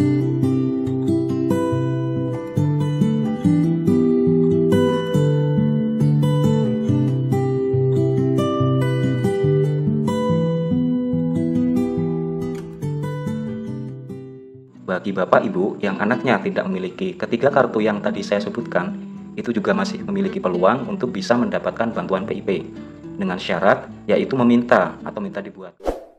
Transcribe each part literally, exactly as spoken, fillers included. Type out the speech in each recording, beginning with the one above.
Bagi Bapak Ibu yang anaknya tidak memiliki ketiga kartu yang tadi saya sebutkan, itu juga masih memiliki peluang untuk bisa mendapatkan bantuan P I P dengan syarat yaitu meminta atau minta dibuat.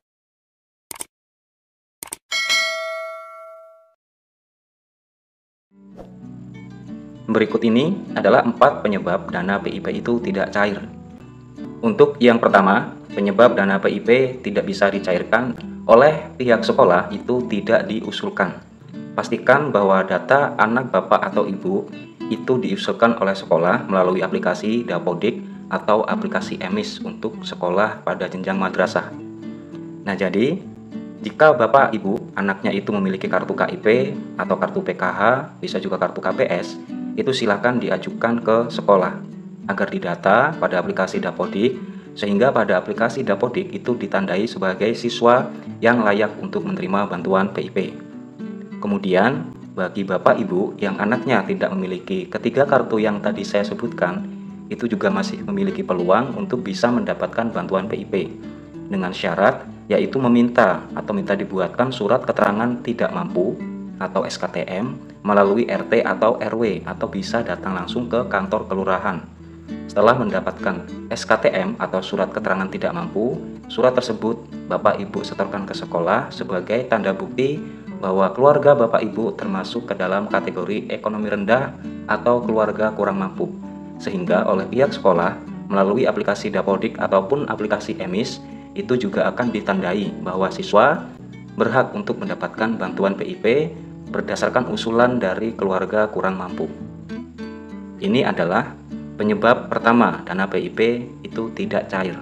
Berikut ini adalah empat penyebab dana P I P itu tidak cair. Untuk yang pertama, penyebab dana P I P tidak bisa dicairkan oleh pihak sekolah itu tidak diusulkan. Pastikan bahwa data anak Bapak atau Ibu itu diusulkan oleh sekolah melalui aplikasi Dapodik atau aplikasi E M I S untuk sekolah pada jenjang madrasah. Nah, jadi jika Bapak Ibu anaknya itu memiliki kartu K I P atau kartu P K H, bisa juga kartu K P S, itu silakan diajukan ke sekolah agar didata pada aplikasi Dapodik, sehingga pada aplikasi Dapodik itu ditandai sebagai siswa yang layak untuk menerima bantuan P I P. Kemudian, bagi Bapak Ibu yang anaknya tidak memiliki ketiga kartu yang tadi saya sebutkan, itu juga masih memiliki peluang untuk bisa mendapatkan bantuan P I P dengan syarat yaitu meminta atau minta dibuatkan surat keterangan tidak mampu atau S K T M melalui R T atau R W, atau bisa datang langsung ke kantor kelurahan. Setelah mendapatkan S K T M atau surat keterangan tidak mampu, surat tersebut Bapak Ibu setorkan ke sekolah sebagai tanda bukti bahwa keluarga Bapak Ibu termasuk ke dalam kategori ekonomi rendah atau keluarga kurang mampu, sehingga oleh pihak sekolah melalui aplikasi Dapodik ataupun aplikasi E M I S itu juga akan ditandai bahwa siswa berhak untuk mendapatkan bantuan P I P berdasarkan usulan dari keluarga kurang mampu. Ini adalah penyebab pertama dana P I P itu tidak cair.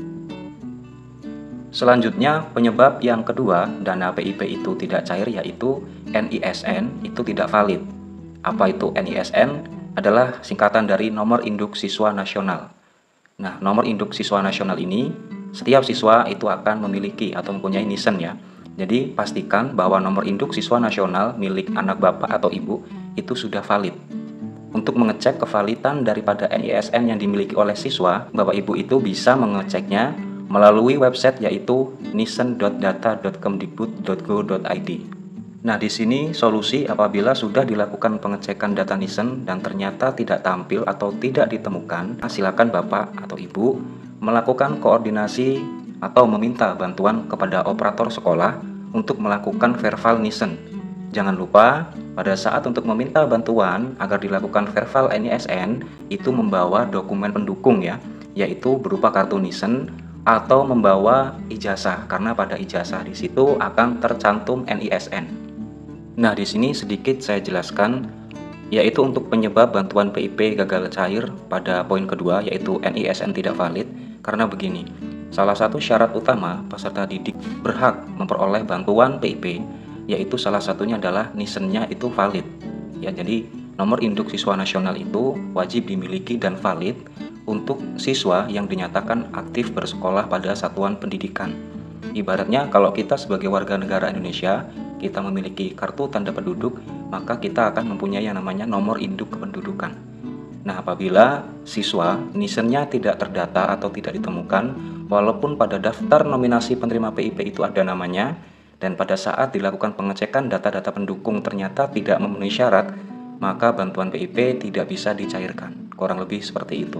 Selanjutnya, penyebab yang kedua dana P I P itu tidak cair yaitu N I S N itu tidak valid. Apa itu N I S N? Adalah singkatan dari nomor induk siswa nasional. Nah, nomor induk siswa nasional ini setiap siswa itu akan memiliki atau mempunyai nisan ya. Jadi pastikan bahwa nomor induk siswa nasional milik anak Bapak atau Ibu itu sudah valid. Untuk mengecek kevalidan daripada N I S N yang dimiliki oleh siswa, Bapak Ibu itu bisa mengeceknya melalui website yaitu nisan dot data dot kemdikbud dot go dot i d. Nah, di sini solusi apabila sudah dilakukan pengecekan data nisan dan ternyata tidak tampil atau tidak ditemukan, silakan Bapak atau Ibu melakukan koordinasi atau meminta bantuan kepada operator sekolah untuk melakukan verval nisan. Jangan lupa, pada saat untuk meminta bantuan agar dilakukan verval N I S N, itu membawa dokumen pendukung ya, yaitu berupa kartu nisan atau membawa ijazah, karena pada ijazah di situ akan tercantum N I S N. Nah, di sini sedikit saya jelaskan, yaitu untuk penyebab bantuan P I P gagal cair pada poin kedua, yaitu N I S N tidak valid, karena begini. Salah satu syarat utama peserta didik berhak memperoleh bantuan P I P, yaitu salah satunya adalah nisannya itu valid. Ya, jadi nomor induk siswa nasional itu wajib dimiliki dan valid untuk siswa yang dinyatakan aktif bersekolah pada satuan pendidikan. Ibaratnya kalau kita sebagai warga negara Indonesia, kita memiliki kartu tanda penduduk, maka kita akan mempunyai yang namanya nomor induk kependudukan. Nah, apabila siswa nisannya tidak terdata atau tidak ditemukan, walaupun pada daftar nominasi penerima P I P itu ada namanya, dan pada saat dilakukan pengecekan data-data pendukung ternyata tidak memenuhi syarat, maka bantuan P I P tidak bisa dicairkan. Kurang lebih seperti itu.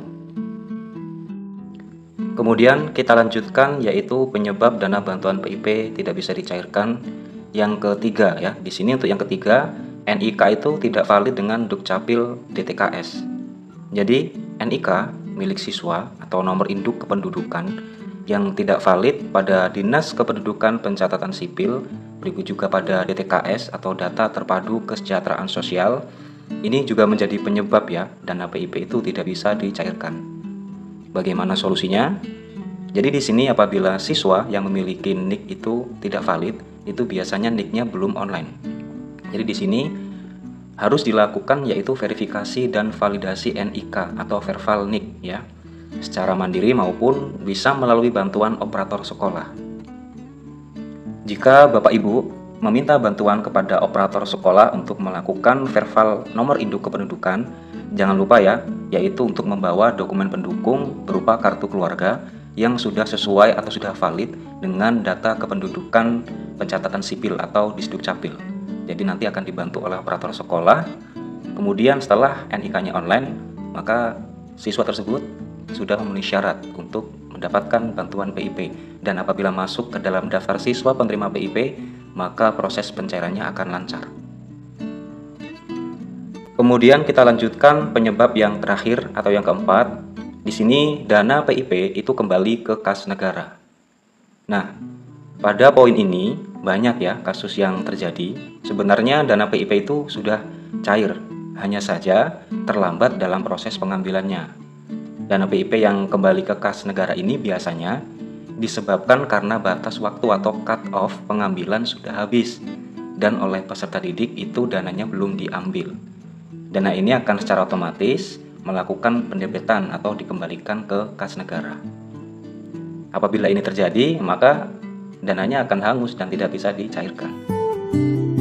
Kemudian kita lanjutkan, yaitu penyebab dana bantuan P I P tidak bisa dicairkan. Yang ketiga ya, di sini untuk yang ketiga, N I K itu tidak valid dengan Dukcapil D T K S. Jadi N I K milik siswa atau nomor induk kependudukan yang tidak valid pada Dinas Kependudukan Pencatatan Sipil, berikut juga pada D T K S atau Data Terpadu Kesejahteraan Sosial, ini juga menjadi penyebab ya dana P I P itu tidak bisa dicairkan. Bagaimana solusinya? Jadi di sini apabila siswa yang memiliki N I K itu tidak valid, itu biasanya N I K-nya belum online. Jadi di sini harus dilakukan yaitu verifikasi dan validasi N I K atau verval N I K ya, secara mandiri maupun bisa melalui bantuan operator sekolah. Jika Bapak Ibu meminta bantuan kepada operator sekolah untuk melakukan verval nomor induk kependudukan. Jangan lupa ya, yaitu untuk membawa dokumen pendukung berupa kartu keluarga yang sudah sesuai atau sudah valid dengan data kependudukan pencatatan sipil atau Disdukcapil. Jadi nanti akan dibantu oleh operator sekolah. Kemudian setelah N I K-nya online, maka siswa tersebut sudah memenuhi syarat untuk mendapatkan bantuan P I P. Dan apabila masuk ke dalam daftar siswa penerima P I P, maka proses pencairannya akan lancar. Kemudian kita lanjutkan penyebab yang terakhir atau yang keempat. Di sini dana P I P itu kembali ke kas negara. Nah, pada poin ini banyak ya kasus yang terjadi. Sebenarnya dana P I P itu sudah cair, hanya saja terlambat dalam proses pengambilannya. Dana P I P yang kembali ke kas negara ini biasanya disebabkan karena batas waktu atau cut off pengambilan sudah habis dan oleh peserta didik itu dananya belum diambil. Dana ini akan secara otomatis melakukan pendebetan atau dikembalikan ke kas negara. Apabila ini terjadi, maka dananya akan hangus dan tidak bisa dicairkan.